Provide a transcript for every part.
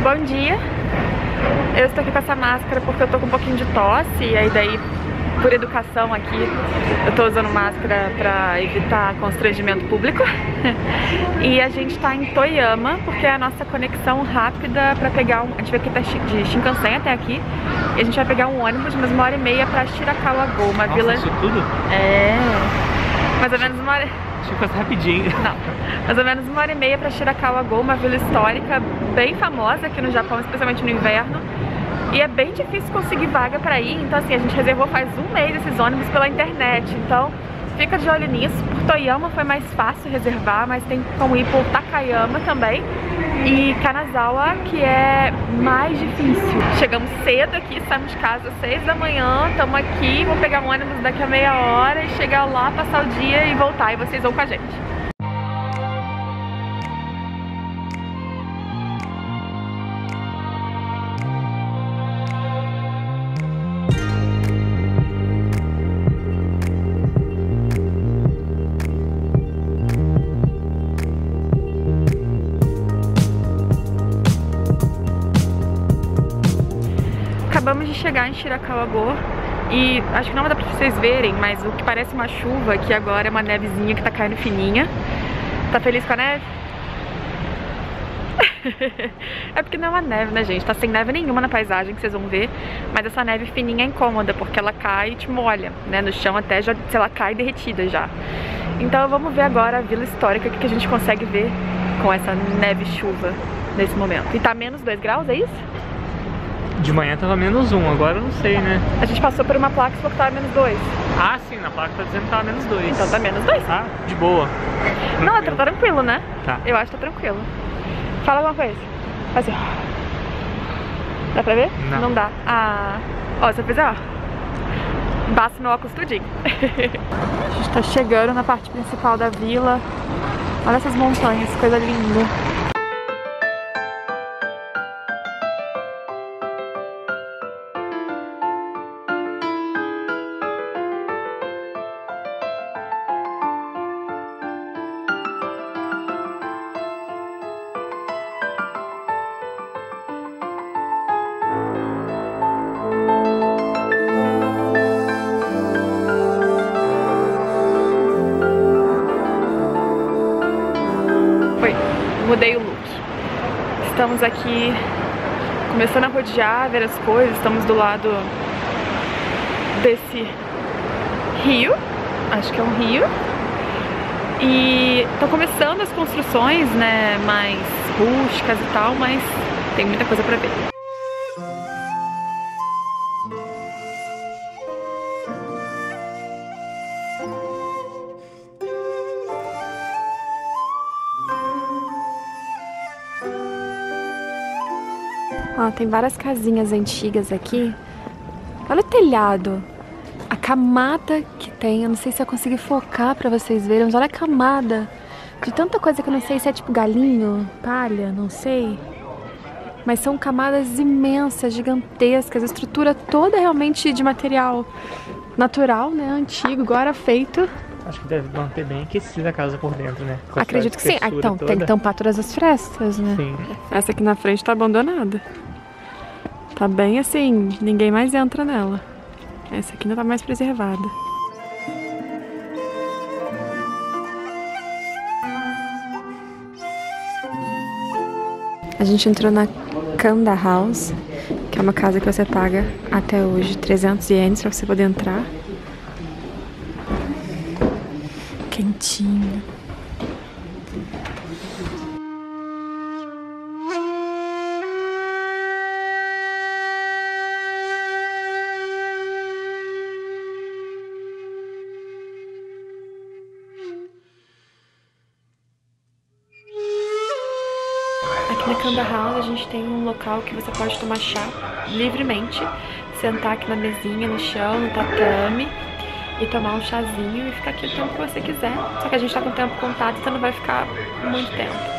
Bom dia! Eu estou aqui com essa máscara porque eu tô com um pouquinho de tosse e aí daí, por educação aqui, eu tô usando máscara pra evitar constrangimento público. E a gente tá em Toyama porque é a nossa conexão rápida pra pegar a gente veio aqui de Shinkansen até aqui e a gente vai pegar um ônibus de umas 1h30 pra Shirakawa-go, uma vila... Isso tudo? É... mais ou menos uma hora... Deixa eu passar rapidinho. Não, mais ou menos 1h30 pra Shirakawa-go, uma vila histórica bem famosa aqui no Japão, especialmente no inverno. E é bem difícil conseguir vaga pra ir, então assim, a gente reservou faz um mês esses ônibus pela internet, então fica de olho nisso. Por Toyama foi mais fácil reservar, mas tem como ir por Takayama também e Kanazawa, que é mais difícil. Chegamos cedo aqui, saímos de casa às 6 da manhã, estamos aqui, vou pegar um ônibus daqui a meia hora e chegar lá, passar o dia e voltar, e vocês vão com a gente. Acabamos de chegar em Shirakawa-go e acho que não vai dar pra vocês verem, mas o que parece uma chuva aqui agora é uma nevezinha que tá caindo fininha. Tá feliz com a neve? É porque não é uma neve, né, gente? Tá sem neve nenhuma na paisagem que vocês vão ver, mas essa neve fininha é incômoda porque ela cai e te molha, né, no chão até já, se ela cai derretida já. Então vamos ver agora a vila histórica, o que a gente consegue ver com essa neve-chuva nesse momento. E tá menos 2 graus, é isso? De manhã tava -1, agora eu não sei, né? A gente passou por uma placa e falou que tava -2. Ah, sim, na placa tá dizendo que tava -2. Então tá -2. Tá, de boa. Não, tá tranquilo, né? Tá. Eu acho que tá tranquilo. Fala alguma coisa. Faz assim, ó. Dá pra ver? Não. Não dá. Ah. Ó, você fez, ó. Basta no óculos tudinho. A gente tá chegando na parte principal da vila. Olha essas montanhas, coisa linda. Mudei o look. Estamos aqui começando a rodear, ver as coisas. Estamos do lado desse rio. Acho que é um rio. E estão começando as construções, né, mais rústicas e tal, mas tem muita coisa pra ver. Ó, tem várias casinhas antigas aqui. Olha o telhado. A camada que tem, eu não sei se eu consegui focar pra vocês verem, mas olha a camada. De tanta coisa que eu não sei se é tipo galinho, palha, não sei. Mas são camadas imensas, gigantescas. A estrutura toda é realmente de material natural, né? Antigo, agora feito. Acho que deve manter bem aquecida a casa por dentro, né? Com acredito que sim. Ah, então, toda. Tem que tampar todas as frestas, né? Sim. Essa aqui na frente tá abandonada. Tá bem assim, ninguém mais entra nela. Essa aqui ainda tá mais preservada. A gente entrou na Kanda House, que é uma casa que você paga até hoje 300 ienes pra você poder entrar. Quentinho. Aqui na Kanda House a gente tem um local que você pode tomar chá livremente, sentar aqui na mesinha, no chão, no tatame e tomar um chazinho e ficar aqui o tempo que você quiser. Só que a gente tá com o tempo contado, então não vai ficar muito tempo.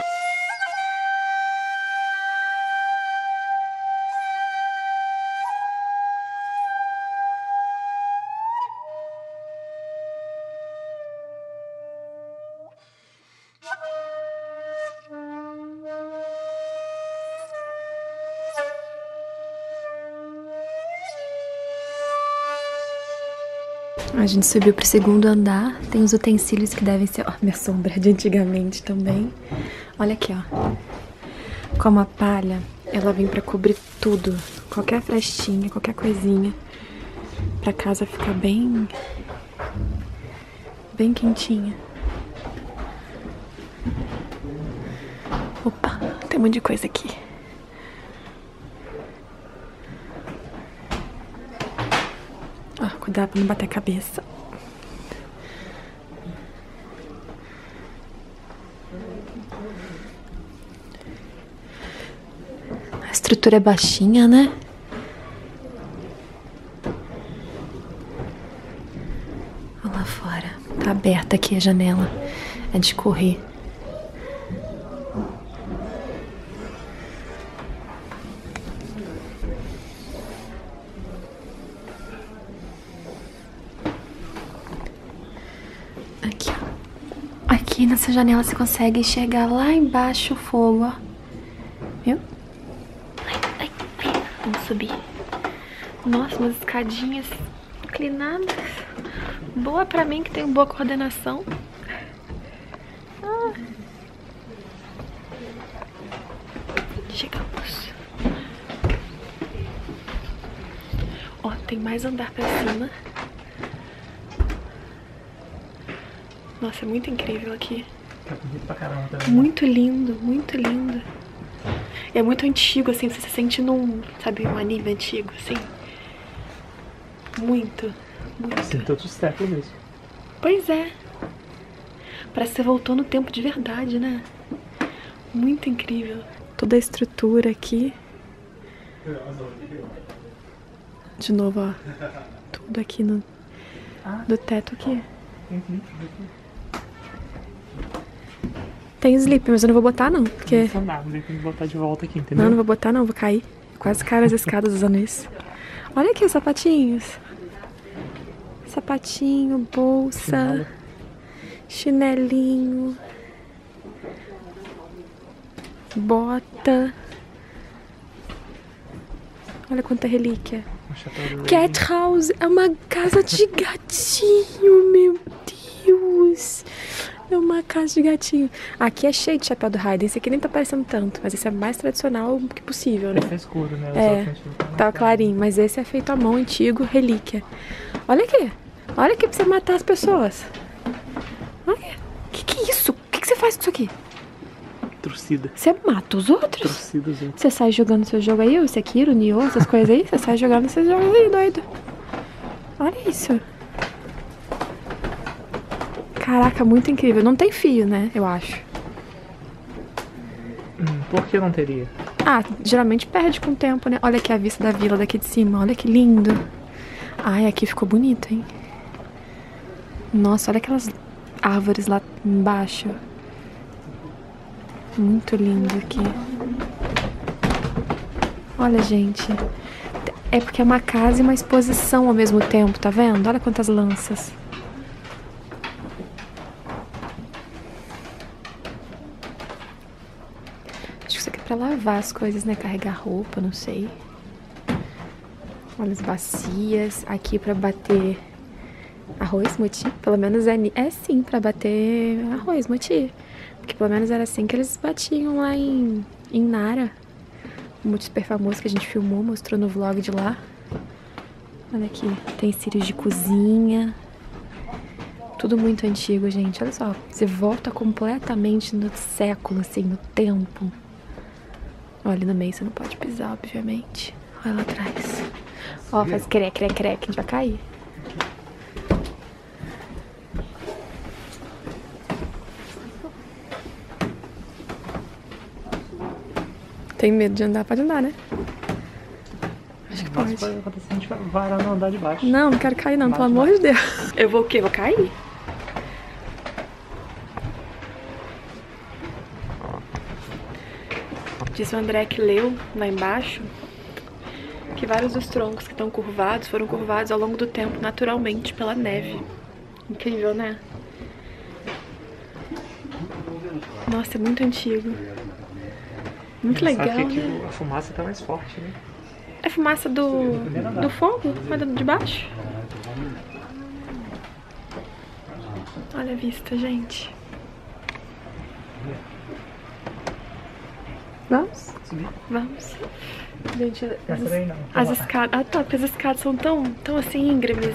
A gente subiu pro segundo andar. Tem os utensílios que devem ser... Ó, minha sombra de antigamente também. Olha aqui, ó. Como a palha, ela vem pra cobrir tudo. Qualquer frestinha, qualquer coisinha. Pra casa ficar bem quentinha. Opa, tem um monte de coisa aqui. Ó, cuidado pra não bater a cabeça. A estrutura é baixinha, né? Olha lá fora. Tá aberta aqui a janela. É de correr. Aqui, ó. Aqui nessa janela você consegue enxergar lá embaixo o fogo, ó. Viu? Ai. Vamos subir. Nossa, umas escadinhas inclinadas. Boa pra mim que tenho boa coordenação. Chegamos. Ó, tem mais andar pra cima. Nossa, é muito incrível aqui. Tá bonito pra caramba também. Muito lindo, muito lindo. É muito antigo, assim, você se sente num, sabe, um anime antigo, assim. Muito. Tem todos os séculos mesmo. Pois é. Parece que você voltou no tempo de verdade, né? Muito incrível. Toda a estrutura aqui. De novo, ó. Tudo aqui no teto aqui. Tem slip, mas eu não vou botar não, porque... Tem que botar de volta aqui, entendeu? Não vou botar não, vou cair. Quase caio as escadas usando isso. Olha aqui os sapatinhos. Sapatinho, bolsa, chinelinho, bota. Olha quanta relíquia. Cat House é uma casa de gatinho, meu Deus. É uma casa de gatinho. Aqui é cheio de chapéu do Haydn. Esse aqui nem tá parecendo tanto, mas esse é mais tradicional que possível, né? Esse é escuro, né? É, tá clarinho, mas esse é feito à mão, antigo, relíquia. Olha aqui. Olha aqui pra você matar as pessoas. Olha. Que é isso? O que você faz com isso aqui? Torcida. Você mata os outros? Torcida, os outros. Você sai jogando seu jogo aí, o Sekiro, o Nioh, essas coisas aí? Você sai jogando esses jogos aí, doido. Olha isso. Caraca, muito incrível. Não tem fio, né? Eu acho. Por que não teria? Ah, geralmente perde com o tempo, né? Olha aqui a vista da vila daqui de cima. Olha que lindo. Ai, aqui ficou bonito, hein? Nossa, olha aquelas árvores lá embaixo. Muito lindo aqui. Olha, gente. É porque é uma casa e uma exposição ao mesmo tempo, tá vendo? Olha quantas lanças. Acho que isso aqui é pra lavar as coisas, né? Carregar roupa, não sei. Olha as bacias. Aqui pra bater arroz, moti. Pelo menos é sim, pra bater arroz, moti. Porque pelo menos era assim que eles batiam lá em Nara. Um moti super famoso que a gente filmou, mostrou no vlog de lá. Olha aqui, tem cílios de cozinha. Tudo muito antigo, gente. Olha só, você volta completamente no século, assim, no tempo. Olha, ali no meio você não pode pisar, obviamente. Olha lá atrás. Ó, faz crec, crec, crec, a gente vai cair. Tem medo de andar? Pode andar, né? Acho que pode. Pode acontecer, a gente vai lá no andar de baixo. Não, não quero cair não, pelo amor de Deus. Eu vou o quê? Vou cair? Disse o André que leu lá embaixo que vários dos troncos que estão curvados foram curvados ao longo do tempo naturalmente pela neve. Incrível, né? Nossa, é muito antigo. Muito legal, que aqui né? A fumaça tá mais forte, né? É fumaça do fogo? Mas de baixo? Olha a vista, gente. Vamos? Subir? Vamos. Gente, Essa daí não. as escadas... Ah, tá, porque as escadas são tão assim íngremes.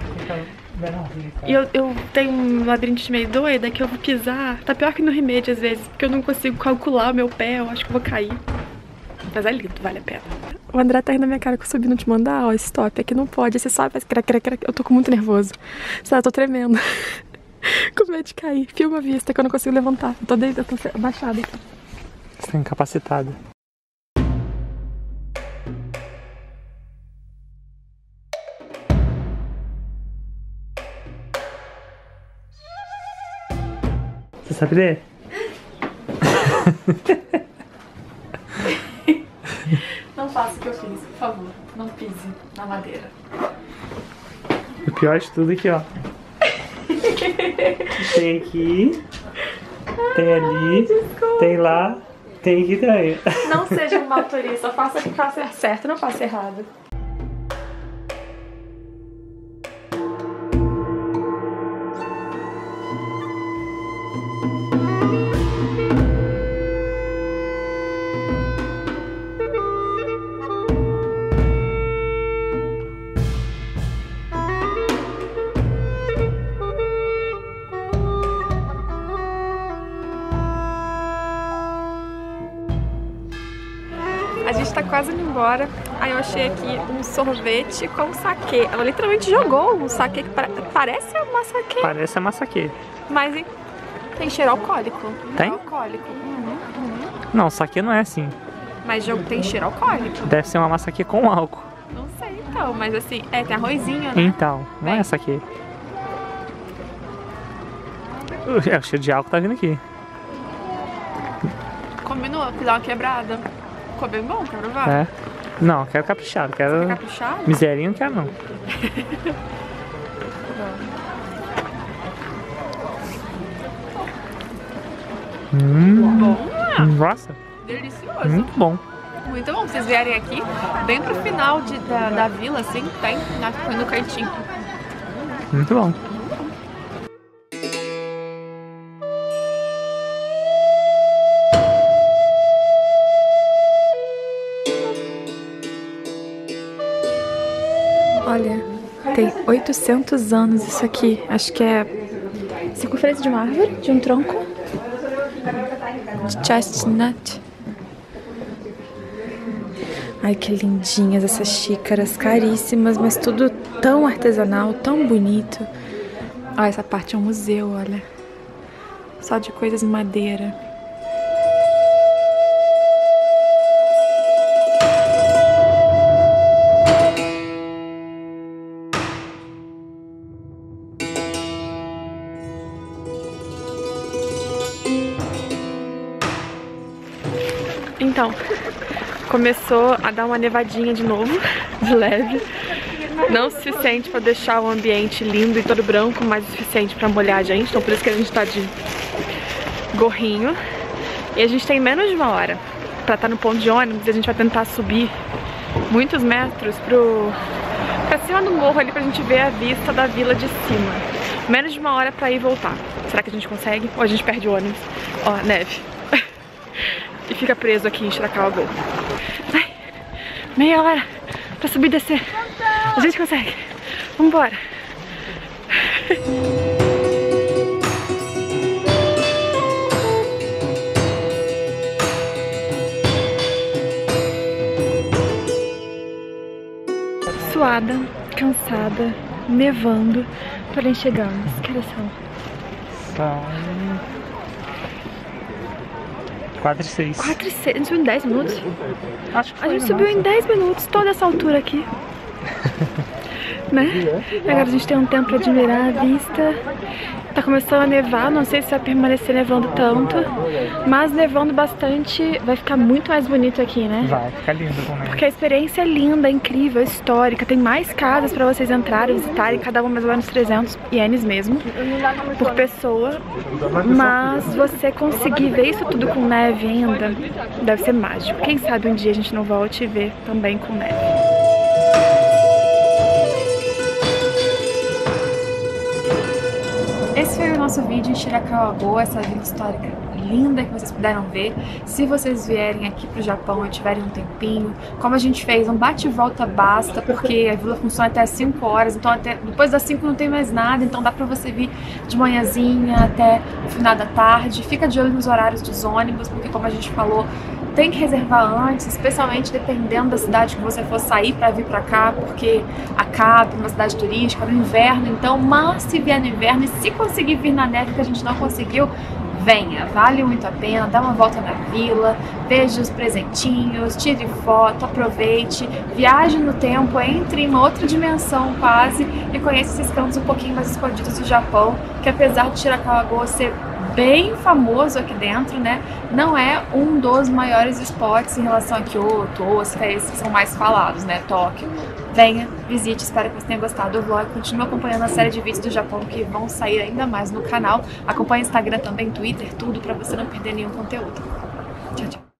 E eu tenho um labirintite meio doida que eu vou pisar. Tá pior que no Remédio às vezes, porque eu não consigo calcular o meu pé, eu acho que eu vou cair. Mas é lindo, vale a pena. O André tá rindo na minha cara que eu subi não te mandar, ó, stop, aqui não pode. Aí você sobe, faz crac, crac, crac. Eu tô muito nervoso. Sabe, eu tô tremendo. Com medo de cair. Filma a vista que eu não consigo levantar. Eu tô abaixada aqui. Você tá incapacitado. Você sabe ler? Não faça o que eu fiz, por favor. Não pise na madeira. O pior de tudo aqui, ó. Tem aqui, tem ali, tem lá, tem aqui também. Não seja um mau turista, faça o que faça certo, não faça errado. A gente tá quase indo embora. Aí eu achei aqui um sorvete com saquê. Ela literalmente jogou um saquê que parece uma saquê. Parece a maçaquê. Mas hein, tem cheiro alcoólico. Tem? Alcoólico. Não, saquê não é assim. Mas tem cheiro alcoólico. Deve ser uma maçaquê com álcool. Não sei então, mas assim, tem arrozinho, né? Então, não é saquê. O cheiro de álcool tá vindo aqui. Combinou, fiz uma quebrada. Ficou bem bom, quero provar. É. Não, quero caprichado, quero... Quer caprichar? Miserinho não quero não. Bom, Nossa, delicioso. muito bom. Muito bom. Se vocês vierem aqui, bem pro final da vila, assim, tem no cantinho. Muito bom. Olha, tem 800 anos isso aqui. Acho que é circunferência de uma árvore, de um tronco. De chestnut. Ai, que lindinhas essas xícaras, caríssimas, mas tudo tão artesanal, tão bonito. Olha, essa parte é um museu, olha. Só de coisas em madeira. Então, começou a dar uma nevadinha de novo, de leve. Não o suficiente para deixar o ambiente lindo e todo branco, mas o suficiente para molhar a gente. Então por isso que a gente tá de gorrinho. E a gente tem menos de uma hora para estar no ponto de ônibus. E a gente vai tentar subir muitos metros pra cima do morro ali pra gente ver a vista da vila de cima. Menos de uma hora pra ir e voltar. Será que a gente consegue? Ou a gente perde o ônibus? Ó, neve. E fica preso aqui em Shirakawa-go. Ai, meia hora pra subir e descer. A gente consegue. Vambora. Suada, cansada, nevando, porém chegamos. Que horas são? São 4h06. 4h06. A gente subiu em 10 minutos? Acho que A gente subiu em 10 minutos, toda essa altura aqui. Né? E agora a gente tem um tempo pra admirar a vista. Tá começando a nevar, não sei se vai permanecer nevando tanto, mas nevando bastante vai ficar muito mais bonito aqui, né? Vai ficar lindo também. Porque a experiência é linda, incrível, histórica. Tem mais casas pra vocês entrarem, visitarem, cada uma mais ou menos 300 ienes mesmo, por pessoa. Mas você conseguir ver isso tudo com neve ainda, deve ser mágico. Quem sabe um dia a gente não volte e ver também com neve. esse foi o nosso vídeo em Shirakawa-go, essa vila histórica linda que vocês puderam ver. Se vocês vierem aqui pro Japão e tiverem um tempinho, como a gente fez, um bate e volta basta, porque a vila funciona até as 5 horas, então até depois das 5 não tem mais nada, então dá pra você vir de manhãzinha até o final da tarde. Fica de olho nos horários dos ônibus, porque como a gente falou, tem que reservar antes, especialmente dependendo da cidade que você for sair para vir para cá, porque a Capri é uma cidade turística no inverno, então, mas se vier no inverno e se conseguir vir na neve, que a gente não conseguiu, venha, vale muito a pena, dá uma volta na vila, veja os presentinhos, tire foto, aproveite, viaje no tempo, entre em uma outra dimensão quase e conheça esses cantos um pouquinho mais escondidos do Japão, que apesar de Shirakawa-go ser bem famoso aqui dentro, né, não é um dos maiores spots em relação a Kyoto, Osaka, esses são mais falados, né, Tóquio. Venha, visite, espero que você tenha gostado do vlog, continue acompanhando a série de vídeos do Japão que vão sair ainda mais no canal, acompanhe o Instagram também, Twitter, tudo, pra você não perder nenhum conteúdo. Tchau, tchau.